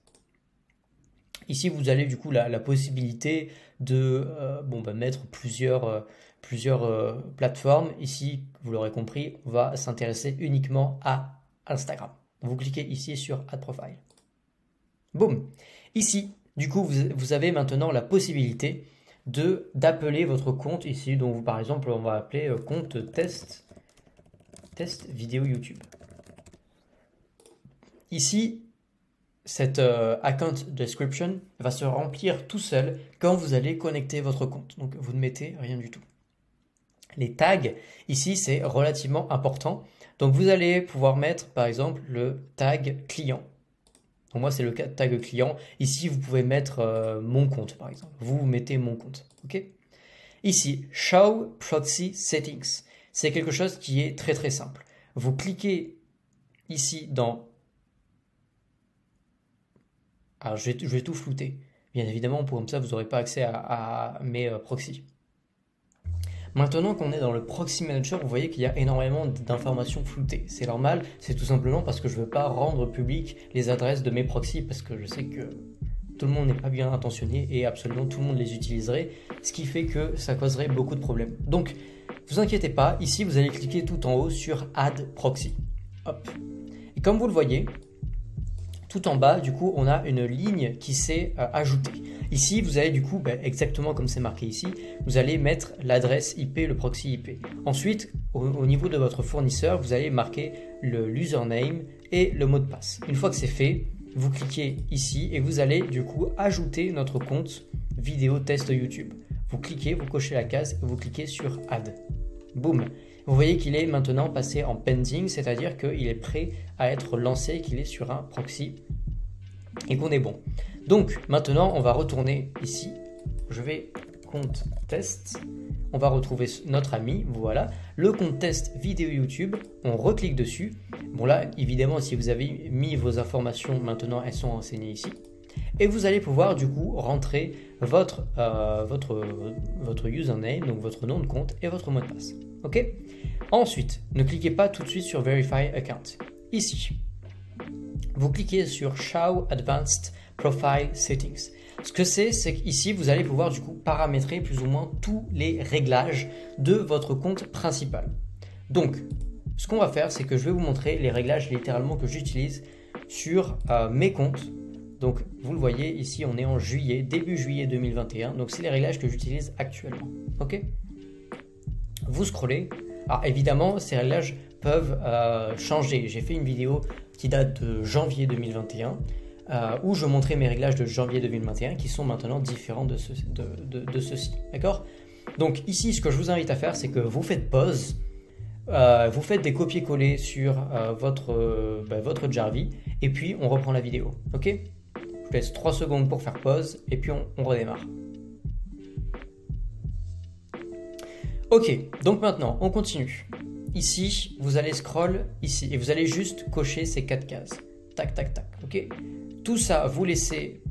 Ici, vous avez du coup la, la possibilité de euh, bon, bah, mettre plusieurs, euh, plusieurs euh, plateformes. Ici, vous l'aurez compris, on va s'intéresser uniquement à Instagram. Vous cliquez ici sur Add Profile. Boum. Ici, du coup, vous, vous avez maintenant la possibilité de d'appeler votre compte ici. Donc, vous, par exemple, on va appeler euh, compte test, test vidéo YouTube. Ici, cette euh, account description va se remplir tout seul quand vous allez connecter votre compte. Donc, vous ne mettez rien du tout. Les tags, ici, c'est relativement important. Donc, vous allez pouvoir mettre, par exemple, le tag client. Donc moi, c'est le tag client. Ici, vous pouvez mettre euh, mon compte, par exemple. Vous, vous mettez mon compte. OK? Ici, Show Proxy Settings. C'est quelque chose qui est très, très simple. Vous cliquez ici dans... Alors, je vais, je vais tout flouter. Bien évidemment, pour comme ça, vous n'aurez pas accès à, à mes euh, proxys. Maintenant qu'on est dans le Proxy Manager, vous voyez qu'il y a énormément d'informations floutées. C'est normal, c'est tout simplement parce que je ne veux pas rendre public les adresses de mes proxys parce que je sais que tout le monde n'est pas bien intentionné et absolument tout le monde les utiliserait, ce qui fait que ça causerait beaucoup de problèmes. Donc, vous inquiétez pas, ici vous allez cliquer tout en haut sur Add Proxy. Hop. Et comme vous le voyez, tout en bas, du coup, on a une ligne qui s'est euh, ajoutée. Ici, vous allez du coup, ben, exactement comme c'est marqué ici, vous allez mettre l'adresse I P, le proxy I P. Ensuite, au, au niveau de votre fournisseur, vous allez marquer le username et le mot de passe. Une fois que c'est fait, vous cliquez ici et vous allez du coup ajouter notre compte vidéo test YouTube. Vous cliquez, vous cochez la case et vous cliquez sur Add. Boum. Vous voyez qu'il est maintenant passé en pending, c'est-à-dire qu'il est prêt à être lancé, qu'il est sur un proxy et qu'on est bon. Donc maintenant, on va retourner ici. Je vais compte test. On va retrouver notre ami. Voilà. Le compte test vidéo YouTube. On reclique dessus. Bon là, évidemment, si vous avez mis vos informations, maintenant elles sont renseignées ici. Et vous allez pouvoir du coup rentrer votre, euh, votre, votre username, donc votre nom de compte et votre mot de passe. Ok? Ensuite, ne cliquez pas tout de suite sur Verify Account. Ici, vous cliquez sur Show Advanced Profile Settings. Ce que c'est, c'est qu'ici, vous allez pouvoir du coup paramétrer plus ou moins tous les réglages de votre compte principal. Donc, ce qu'on va faire, c'est que je vais vous montrer les réglages littéralement que j'utilise sur euh, mes comptes. Donc, vous le voyez, ici, on est en juillet, début juillet deux mille vingt et un. Donc, c'est les réglages que j'utilise actuellement. Ok? Vous scrollez. Alors, évidemment, ces réglages peuvent euh, changer. J'ai fait une vidéo qui date de janvier deux mille vingt et un euh, où je montrais mes réglages de janvier deux mille vingt et un qui sont maintenant différents de, ce, de, de, de ceux-ci. D'accord? Donc, ici, ce que je vous invite à faire, c'est que vous faites pause. Euh, vous faites des copier-coller sur euh, votre, euh, bah, votre Jarvie et puis on reprend la vidéo. Ok? Je vous laisse trois secondes pour faire pause et puis on, on redémarre. Ok, donc maintenant on continue. Ici, vous allez scroll ici et vous allez juste cocher ces quatre cases. Tac, tac, tac. Ok? Tout ça, vous laissez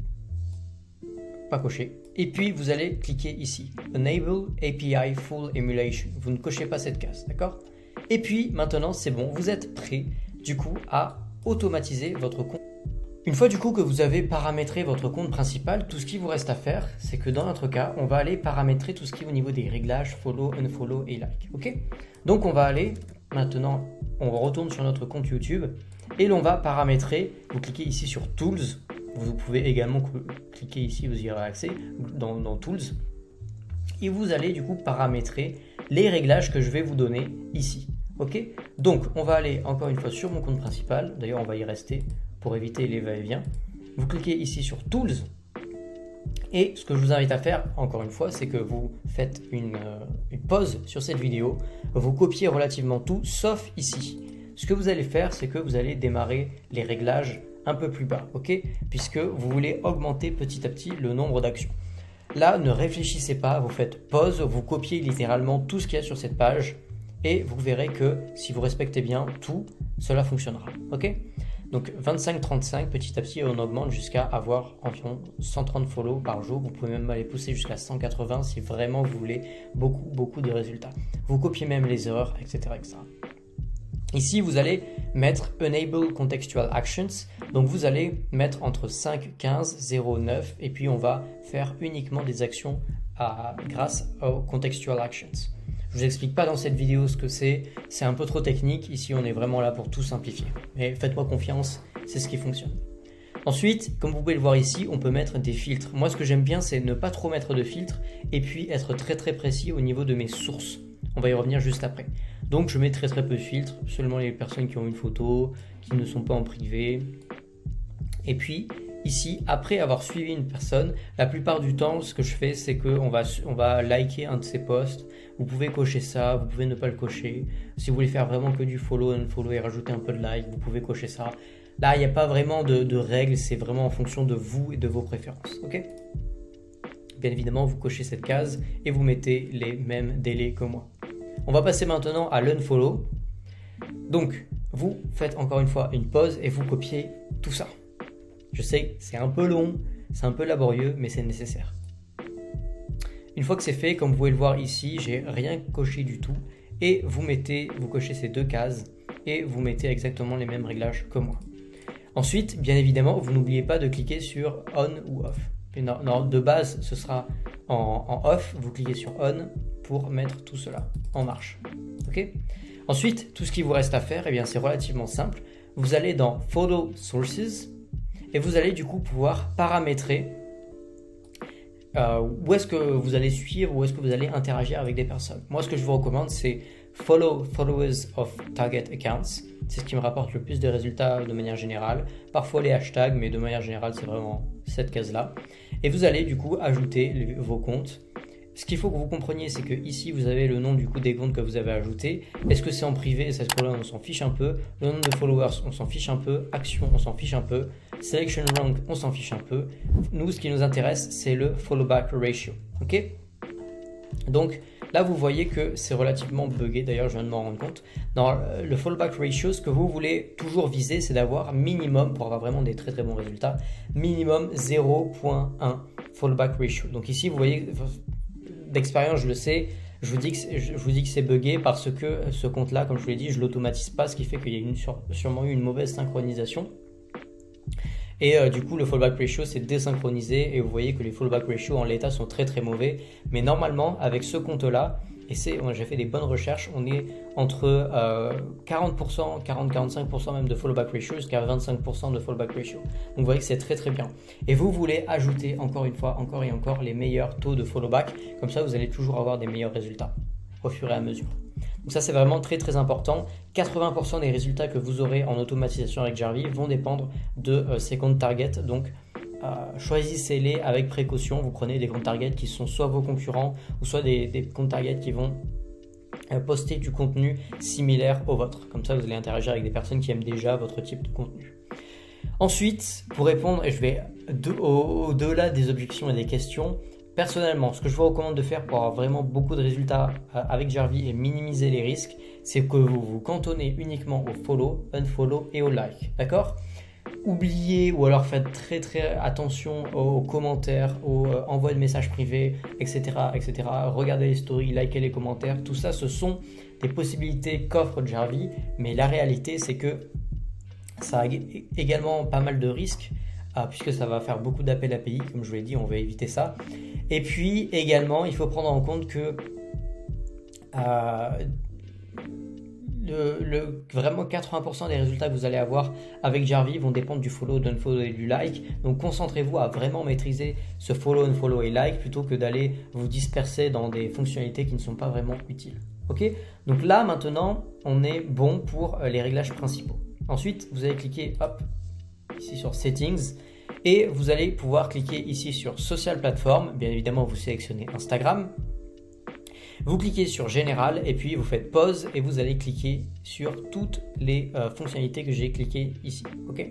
pas cocher. Et puis vous allez cliquer ici. Enable A P I Full Emulation. Vous ne cochez pas cette case, d'accord? Et puis maintenant c'est bon, vous êtes prêt du coup à automatiser votre compte. Une fois du coup que vous avez paramétré votre compte principal, tout ce qui vous reste à faire, c'est que dans notre cas, on va aller paramétrer tout ce qui est au niveau des réglages, follow, unfollow et like. Ok? Donc on va aller maintenant, on retourne sur notre compte YouTube et l'on va paramétrer. Vous cliquez ici sur Tools. Vous pouvez également cliquer ici, vous y aurez accès dans, dans Tools. Et vous allez du coup paramétrer les réglages que je vais vous donner ici. Ok? Donc on va aller encore une fois sur mon compte principal. D'ailleurs on va y rester pour éviter les va-et-vient. Vous cliquez ici sur Tools. Et ce que je vous invite à faire, encore une fois, c'est que vous faites une, euh, une pause sur cette vidéo. Vous copiez relativement tout, sauf ici. Ce que vous allez faire, c'est que vous allez démarrer les réglages un peu plus bas, ok? Puisque vous voulez augmenter petit à petit le nombre d'actions. Là, ne réfléchissez pas, vous faites pause, vous copiez littéralement tout ce qu'il y a sur cette page et vous verrez que si vous respectez bien tout, cela fonctionnera, ok? Donc vingt-cinq trente-cinq, petit à petit, on augmente jusqu'à avoir environ cent trente follow par jour. Vous pouvez même aller pousser jusqu'à cent quatre-vingts si vraiment vous voulez beaucoup, beaucoup de résultats. Vous copiez même les erreurs, et cetera, et cetera. Ici, vous allez mettre Enable Contextual Actions. Donc, vous allez mettre entre cinq, quinze, zéro, neuf et puis on va faire uniquement des actions à, grâce aux Contextual Actions. Je ne vous explique pas dans cette vidéo ce que c'est, c'est un peu trop technique. Ici, on est vraiment là pour tout simplifier. Mais faites-moi confiance, c'est ce qui fonctionne. Ensuite, comme vous pouvez le voir ici, on peut mettre des filtres. Moi, ce que j'aime bien, c'est ne pas trop mettre de filtres et puis être très très précis au niveau de mes sources. On va y revenir juste après. Donc, je mets très très peu de filtres, seulement les personnes qui ont une photo, qui ne sont pas en privé. Et puis, ici, après avoir suivi une personne, la plupart du temps, ce que je fais, c'est qu'on va, on va liker un de ses posts. Vous pouvez cocher ça, vous pouvez ne pas le cocher. Si vous voulez faire vraiment que du follow, unfollow et rajouter un peu de like, vous pouvez cocher ça. Là, il n'y a pas vraiment de, de règles, c'est vraiment en fonction de vous et de vos préférences. Ok ? Bien évidemment, vous cochez cette case et vous mettez les mêmes délais que moi. On va passer maintenant à l'unfollow. Donc, vous faites encore une fois une pause et vous copiez tout ça. Je sais, c'est un peu long, c'est un peu laborieux, mais c'est nécessaire. Une fois que c'est fait, comme vous pouvez le voir ici, j'ai rien coché du tout. Et vous mettez, vous cochez ces deux cases et vous mettez exactement les mêmes réglages que moi. Ensuite, bien évidemment, vous n'oubliez pas de cliquer sur On ou Off. Et non, non, de base, ce sera en, en Off. Vous cliquez sur On pour mettre tout cela en marche. Okay ? Ensuite, tout ce qui vous reste à faire, eh bien, c'est relativement simple. Vous allez dans Photo Sources et vous allez du coup pouvoir paramétrer euh, où est-ce que vous allez suivre, où est-ce que vous allez interagir avec des personnes. Moi, ce que je vous recommande, c'est Follow Followers of Target Accounts. C'est ce qui me rapporte le plus de résultats de manière générale. Parfois les hashtags, mais de manière générale, c'est vraiment cette case-là. Et vous allez du coup ajouter les, vos comptes. Ce qu'il faut que vous compreniez, c'est que ici, vous avez le nom du coup des comptes que vous avez ajoutés. Est-ce que c'est en privé? Cette colonne, on s'en fiche un peu. Le nombre de followers, on s'en fiche un peu. Action, on s'en fiche un peu. Selection rank, on s'en fiche un peu. Nous, ce qui nous intéresse, c'est le follow back ratio. Ok? Donc là, vous voyez que c'est relativement buggé. D'ailleurs, je viens de m'en rendre compte. Dans le follow back ratio, ce que vous voulez toujours viser, c'est d'avoir minimum, pour avoir vraiment des très très bons résultats, minimum zéro virgule un fallback ratio. Donc ici, vous voyez, d'expérience, je le sais, je vous dis que je vous dis que c'est buggé parce que ce compte-là, comme je vous l'ai dit, je l'automatise pas, ce qui fait qu'il y a une, sûrement eu une mauvaise synchronisation. Et euh, du coup, le fallback ratio c'est désynchronisé et vous voyez que les fallback ratio en l'état sont très très mauvais. Mais normalement, avec ce compte-là, et c'est, j'ai fait des bonnes recherches, on est entre euh, quarante pour cent, quarante à quarante-cinq pour cent même de fallback ratio jusqu'à vingt-cinq pour cent de fallback ratio. Donc vous voyez que c'est très très bien. Et vous voulez ajouter encore une fois, encore et encore les meilleurs taux de fallback. Comme ça, vous allez toujours avoir des meilleurs résultats au fur et à mesure. Donc ça, c'est vraiment très très important. quatre-vingts pour cent des résultats que vous aurez en automatisation avec Jarvee vont dépendre de euh, ces comptes target. Donc euh, choisissez-les avec précaution. Vous prenez des comptes target qui sont soit vos concurrents ou soit des, des comptes target qui vont euh, poster du contenu similaire au vôtre. Comme ça, vous allez interagir avec des personnes qui aiment déjà votre type de contenu. Ensuite, pour répondre, et je vais de, au, au-delà des objections et des questions, personnellement, ce que je vous recommande de faire pour avoir vraiment beaucoup de résultats avec Jarvee et minimiser les risques, c'est que vous vous cantonnez uniquement au follow, unfollow et au like. D'accord ? Oubliez ou alors faites très très attention aux commentaires, aux euh, envois de messages privés, et cetera, et cetera. Regardez les stories, likez les commentaires. Tout ça, ce sont des possibilités qu'offre Jarvee, mais la réalité, c'est que ça a également pas mal de risques. Ah, puisque ça va faire beaucoup d'appels A P I, comme je vous l'ai dit, on va éviter ça. Et puis également, il faut prendre en compte que euh, le, le, vraiment quatre-vingts pour cent des résultats que vous allez avoir avec Jarvee vont dépendre du follow, d'un follow et du like. Donc concentrez-vous à vraiment maîtriser ce follow, un follow et like plutôt que d'aller vous disperser dans des fonctionnalités qui ne sont pas vraiment utiles. Ok ? Donc là maintenant, on est bon pour les réglages principaux. Ensuite, vous allez cliquer hop, ici sur Settings et vous allez pouvoir cliquer ici sur Social Platform. Bien évidemment, vous sélectionnez Instagram. Vous cliquez sur Général et puis vous faites pause et vous allez cliquer sur toutes les euh, fonctionnalités que j'ai cliquées ici. Ok.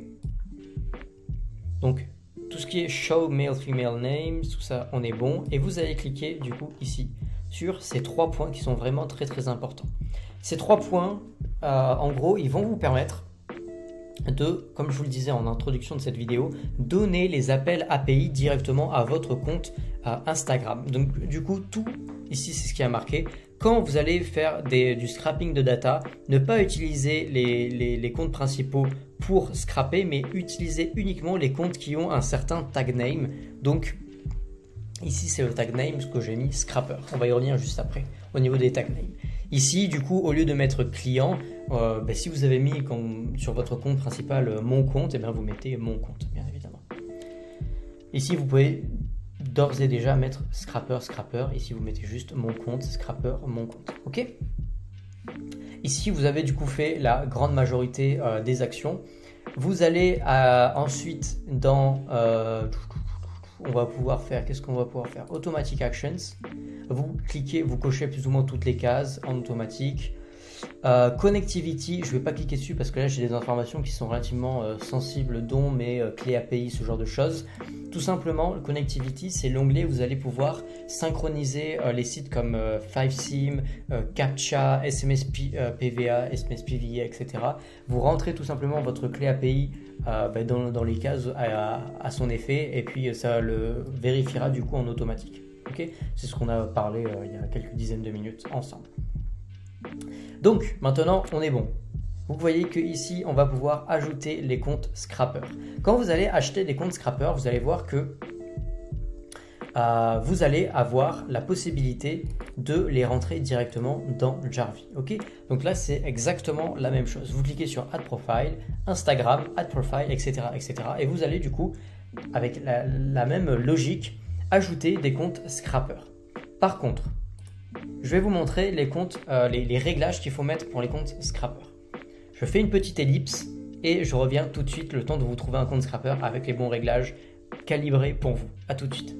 Donc tout ce qui est Show Male Female Names, tout ça, on est bon. Et vous allez cliquer du coup ici sur ces trois points qui sont vraiment très très importants. Ces trois points, euh, en gros, ils vont vous permettre de, comme je vous le disais en introduction de cette vidéo, donner les appels A P I directement à votre compte euh, Instagram. Donc du coup, tout ici, c'est ce qui a marqué. Quand vous allez faire des, du scrapping de data, ne pas utiliser les, les, les comptes principaux pour scraper, mais utiliser uniquement les comptes qui ont un certain tag name. Donc ici, c'est le tag name, ce que j'ai mis scrapper. On va y revenir juste après au niveau des tag names. Ici, du coup, au lieu de mettre client, euh, bah, si vous avez mis comme, sur votre compte principal euh, mon compte, et bien vous mettez mon compte, bien évidemment. Ici, vous pouvez d'ores et déjà mettre scrapper, scrapper. Ici, vous mettez juste mon compte, scrapper, mon compte. Ok ? Ici, vous avez du coup fait la grande majorité euh, des actions. Vous allez euh, ensuite dans... Euh, on va pouvoir faire, qu'est-ce qu'on va pouvoir faire? Automatic Actions. Vous cliquez, vous cochez plus ou moins toutes les cases en automatique. Euh, connectivity, je ne vais pas cliquer dessus parce que là j'ai des informations qui sont relativement euh, sensibles, dont mes euh, clés A P I, ce genre de choses. Tout simplement, le Connectivity, c'est l'onglet où vous allez pouvoir synchroniser euh, les sites comme euh, five sim, euh, CAPTCHA, S M S P, euh, P V A, S M S P V A, et cetera. Vous rentrez tout simplement votre clé A P I euh, bah, dans, dans les cases à, à son effet et puis ça le vérifiera du coup en automatique. Okay, c'est ce qu'on a parlé euh, il y a quelques dizaines de minutes ensemble. Donc maintenant on est bon. Vous voyez que ici on va pouvoir ajouter les comptes scrapper. Quand vous allez acheter des comptes scrapper, vous allez voir que euh, vous allez avoir la possibilité de les rentrer directement dans Jarvee. Ok, donc là c'est exactement la même chose. Vous cliquez sur Add Profile, Instagram, Add Profile, et cetera, et cetera. Et vous allez du coup avec la, la même logique ajouter des comptes scrapper. Par contre, je vais vous montrer les comptes, euh, les, les réglages qu'il faut mettre pour les comptes scrapper. Je fais une petite ellipse et je reviens tout de suite le temps de vous trouver un compte scrapper avec les bons réglages calibrés pour vous. À tout de suite.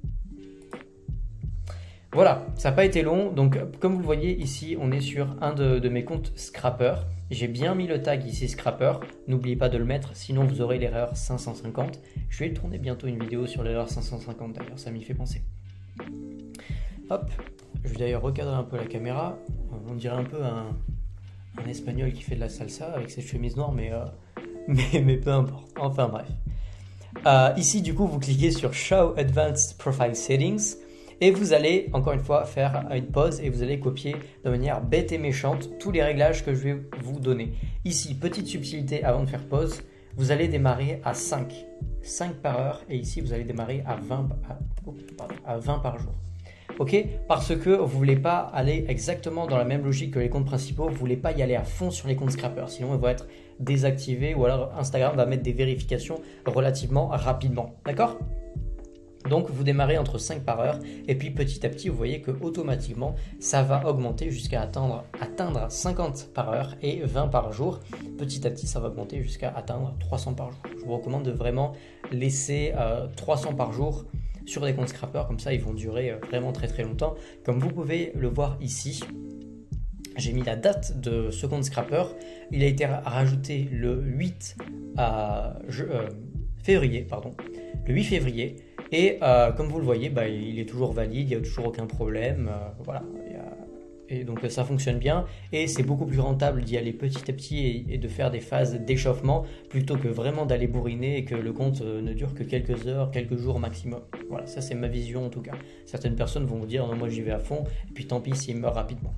Voilà, ça n'a pas été long. Donc, comme vous le voyez ici, on est sur un de, de mes comptes scrapper. J'ai bien mis le tag ici scrapper. N'oubliez pas de le mettre, sinon vous aurez l'erreur cinq cent cinquante. Je vais tourner bientôt une vidéo sur l'erreur cinq cent cinquante d'ailleurs, ça m'y fait penser. Hop, je vais d'ailleurs recadrer un peu la caméra. On dirait un peu un, un espagnol qui fait de la salsa avec ses chemises noires, mais, euh, mais, mais peu importe. Enfin bref. Euh, ici, du coup, vous cliquez sur Show Advanced Profile Settings et vous allez, encore une fois, faire une pause et vous allez copier de manière bête et méchante tous les réglages que je vais vous donner. Ici, petite subtilité avant de faire pause, vous allez démarrer à cinq, cinq par heure et ici, vous allez démarrer à vingt, à, oh, pardon, à vingt par jour. Ok, parce que vous ne voulez pas aller exactement dans la même logique que les comptes principaux, vous ne voulez pas y aller à fond sur les comptes scrappers, sinon ils vont être désactivés ou alors Instagram va mettre des vérifications relativement rapidement, d'accord? Donc vous démarrez entre cinq par heure et puis petit à petit vous voyez que automatiquement ça va augmenter jusqu'à atteindre, atteindre cinquante par heure et vingt par jour. Petit à petit ça va augmenter jusqu'à atteindre trois cents par jour. Je vous recommande de vraiment laisser euh, trois cents par jour sur des comptes scrappers, comme ça ils vont durer vraiment très très longtemps. Comme vous pouvez le voir ici, j'ai mis la date de ce compte scrapper, il a été rajouté le huit à, je, euh, février, pardon, le huit février, et euh, comme vous le voyez, bah, il est toujours valide, il n'y a toujours aucun problème, euh, voilà. Et donc ça fonctionne bien et c'est beaucoup plus rentable d'y aller petit à petit et, et de faire des phases d'échauffement plutôt que vraiment d'aller bourriner et que le compte ne dure que quelques heures, quelques jours maximum. Voilà, ça c'est ma vision en tout cas. Certaines personnes vont vous dire non, moi j'y vais à fond et puis tant pis s'il meurt rapidement.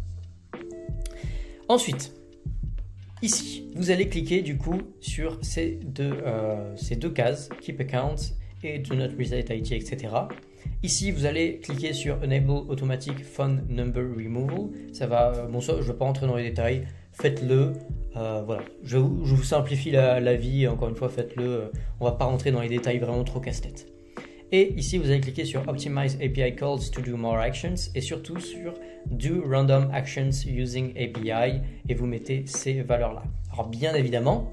Ensuite, ici, vous allez cliquer du coup sur ces deux, euh, ces deux cases, Keep Account et Do Not Reset I D, et cetera. Ici, vous allez cliquer sur Enable Automatic Phone Number Removal. Ça va, bon, ça, je ne vais pas rentrer dans les détails. Faites-le. Euh, voilà, je, je vous simplifie la, la vie. Encore une fois, faites-le. On ne va pas rentrer dans les détails vraiment trop casse-tête. Et ici, vous allez cliquer sur Optimize A P I Calls to do more actions et surtout sur Do Random Actions using A P I et vous mettez ces valeurs-là. Alors, bien évidemment,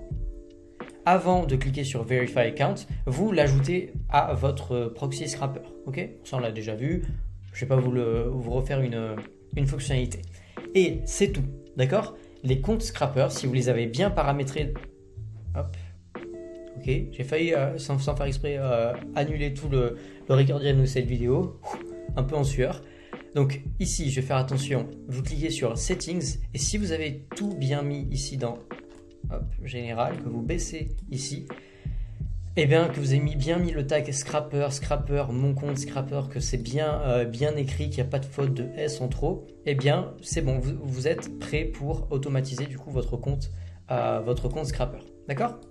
avant de cliquer sur Verify Account, vous l'ajoutez à votre proxy scrapper. Ok, ça on l'a déjà vu. Je ne vais pas vous, le, vous refaire une, une fonctionnalité. Et c'est tout, d'accord? Les comptes scrapper, si vous les avez bien paramétrés, hop, ok, j'ai failli euh, sans, sans faire exprès euh, annuler tout le, le recording de cette vidéo, un peu en sueur. Donc ici, je vais faire attention. Vous cliquez sur Settings et si vous avez tout bien mis ici dans Hop, général, que vous baissez ici, et eh bien que vous avez mis, bien mis le tag scrapper, scrapper, mon compte scrapper, que c'est bien, euh, bien écrit, qu'il n'y a pas de faute de S en trop, et eh bien c'est bon, vous, vous êtes prêt pour automatiser du coup votre compte, euh, votre compte scrapper, d'accord?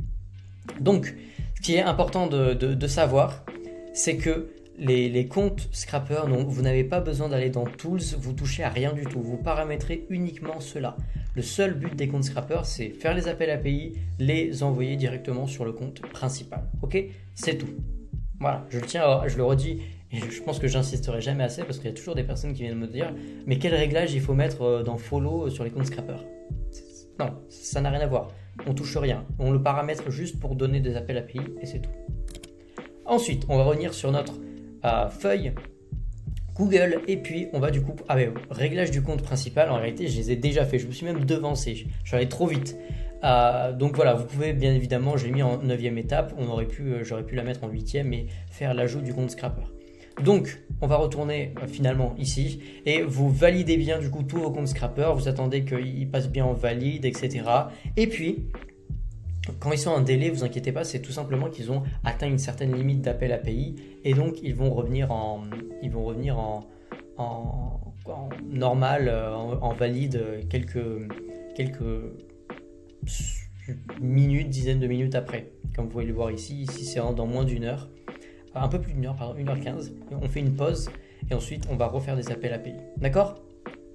Donc, ce qui est important de, de, de savoir, c'est que les, les comptes scrapper, non, vous n'avez pas besoin d'aller dans Tools, vous touchez à rien du tout, vous paramétrez uniquement cela. Le seul but des comptes scrapper, c'est faire les appels A P I, les envoyer directement sur le compte principal. Ok, c'est tout. Voilà, je le tiens, à, je le redis, et je pense que j'insisterai jamais assez parce qu'il y a toujours des personnes qui viennent me dire mais quel réglage il faut mettre dans Follow sur les comptes scrapper? Non, ça n'a rien à voir. On touche rien. On le paramètre juste pour donner des appels A P I et c'est tout. Ensuite, on va revenir sur notre euh, feuille Google et puis on va du coup ah, ouais, réglage du compte principal. En réalité je les ai déjà fait, je me suis même devancé, je suis allé trop vite. Euh, donc voilà, vous pouvez bien évidemment, je l'ai mis en neuvième étape, on aurait pu, euh, j'aurais pu la mettre en huitième et faire l'ajout du compte scrapper. Donc on va retourner euh, finalement ici et vous validez bien du coup tous vos comptes scrapper, vous attendez qu'ils passent bien en valide, et cetera. Et puis quand ils sont en délai, vous inquiétez pas, c'est tout simplement qu'ils ont atteint une certaine limite d'appel A P I et donc ils vont revenir en, ils vont revenir en, en, en normal, en, en valide quelques, quelques minutes, dizaines de minutes après. Comme vous pouvez le voir ici, ici c'est dans moins d'une heure, un peu plus d'une heure, pardon, une heure quinze. On fait une pause et ensuite on va refaire des appels A P I. D'accord?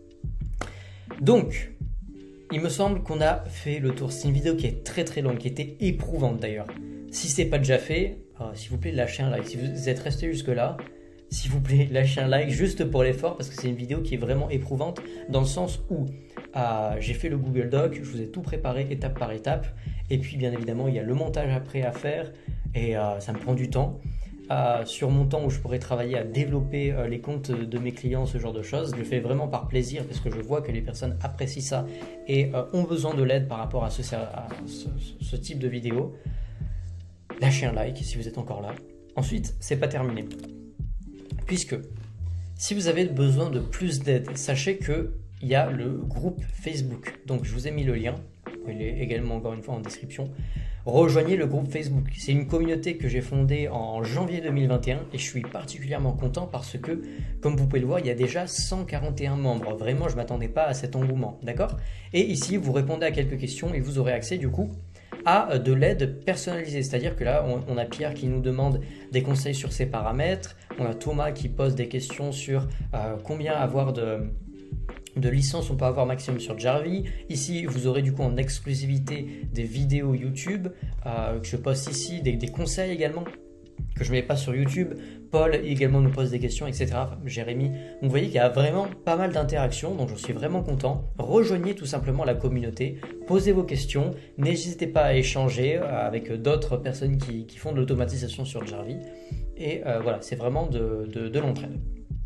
Donc, il me semble qu'on a fait le tour. C'est une vidéo qui est très très longue, qui était éprouvante d'ailleurs. Si ce n'est pas déjà fait, euh, s'il vous plaît, lâchez un like. Si vous êtes resté jusque là, s'il vous plaît, lâchez un like juste pour l'effort parce que c'est une vidéo qui est vraiment éprouvante dans le sens où euh, j'ai fait le Google Doc, je vous ai tout préparé étape par étape et puis bien évidemment il y a le montage après à faire et euh, ça me prend du temps. Euh, sur mon temps où je pourrais travailler à développer euh, les comptes de mes clients, ce genre de choses. Je le fais vraiment par plaisir parce que je vois que les personnes apprécient ça et euh, ont besoin de l'aide par rapport à, ce, à ce, ce type de vidéo. Lâchez un like si vous êtes encore là. Ensuite, c'est pas terminé. Puisque si vous avez besoin de plus d'aide, sachez qu'il y a le groupe Facebook. Donc je vous ai mis le lien, il est également encore une fois en description. rejoignez le groupe Facebook. C'est une communauté que j'ai fondée en janvier deux mille vingt et un et je suis particulièrement content parce que, comme vous pouvez le voir, il y a déjà cent quarante et un membres. Vraiment, je ne m'attendais pas à cet engouement, d'accord? Et ici, vous répondez à quelques questions et vous aurez accès du coup à de l'aide personnalisée. C'est-à-dire que là, on, on a Pierre qui nous demande des conseils sur ses paramètres, on a Thomas qui pose des questions sur euh, combien avoir de... de licence on peut avoir maximum sur Jarvie. Ici, vous aurez du coup en exclusivité des vidéos YouTube euh, que je poste ici, des, des conseils également que je ne mets pas sur YouTube. Paul également nous pose des questions, et cetera. Enfin, Jérémy. Donc vous voyez qu'il y a vraiment pas mal d'interactions, donc je suis vraiment content. Rejoignez tout simplement la communauté, posez vos questions, n'hésitez pas à échanger avec d'autres personnes qui, qui font de l'automatisation sur Jarvie. Et euh, voilà, c'est vraiment de, de, de l'entraide.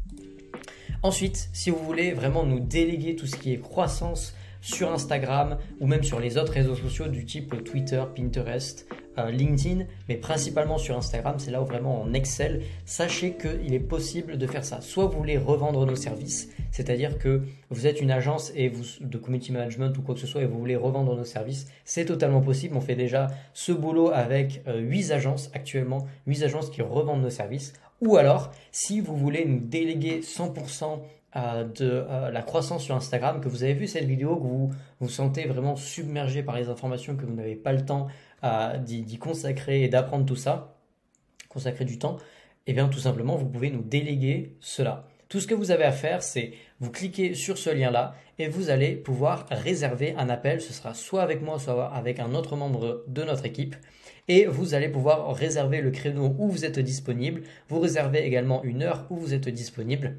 Ensuite, si vous voulez vraiment nous déléguer tout ce qui est croissance sur Instagram ou même sur les autres réseaux sociaux du type Twitter, Pinterest, euh, LinkedIn, mais principalement sur Instagram, c'est là où vraiment on excelle. Sachez qu'il est possible de faire ça. Soit vous voulez revendre nos services, c'est-à-dire que vous êtes une agence et vous, de community management ou quoi que ce soit et vous voulez revendre nos services, c'est totalement possible. On fait déjà ce boulot avec euh, huit agences actuellement, huit agences qui revendent nos services. Ou alors, si vous voulez nous déléguer cent pour cent euh, de euh, la croissance sur Instagram, que vous avez vu cette vidéo, que vous vous sentez vraiment submergé par les informations, que vous n'avez pas le temps euh, d'y consacrer et d'apprendre tout ça, consacrer du temps, et bien tout simplement, vous pouvez nous déléguer cela. Tout ce que vous avez à faire, c'est vous cliquez sur ce lien-là et vous allez pouvoir réserver un appel. Ce sera soit avec moi, soit avec un autre membre de notre équipe. Et vous allez pouvoir réserver le créneau où vous êtes disponible. Vous réservez également une heure où vous êtes disponible.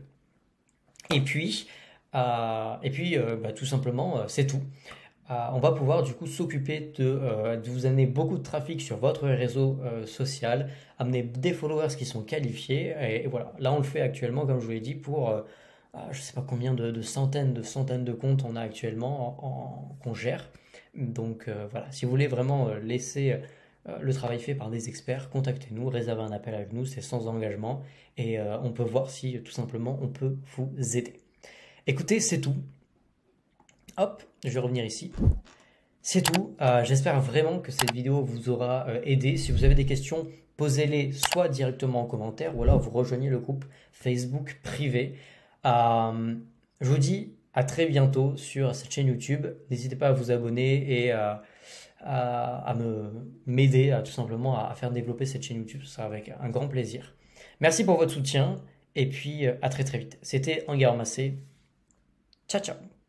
Et puis, euh, et puis euh, bah, tout simplement, euh, c'est tout. Euh, on va pouvoir du coup s'occuper de, euh, de vous amener beaucoup de trafic sur votre réseau euh, social, amener des followers qui sont qualifiés. Et, et voilà, là on le fait actuellement, comme je vous l'ai dit, pour euh, je ne sais pas combien de, de centaines, de centaines de comptes on a actuellement en, en, qu'on gère. Donc euh, voilà, si vous voulez vraiment euh, laisser euh, le travail fait par des experts, contactez-nous, réservez un appel avec nous, c'est sans engagement et euh, on peut voir si tout simplement on peut vous aider. Écoutez, c'est tout. Hop, je vais revenir ici. C'est tout. Euh, J'espère vraiment que cette vidéo vous aura euh, aidé. Si vous avez des questions, posez-les soit directement en commentaire ou alors vous rejoignez le groupe Facebook privé. Euh, je vous dis à très bientôt sur cette chaîne YouTube. N'hésitez pas à vous abonner et euh, à, à m'aider tout simplement à, à faire développer cette chaîne YouTube. Ce sera avec un grand plaisir. Merci pour votre soutien et puis euh, à très très vite. C'était Hangar Massé. Ciao ciao.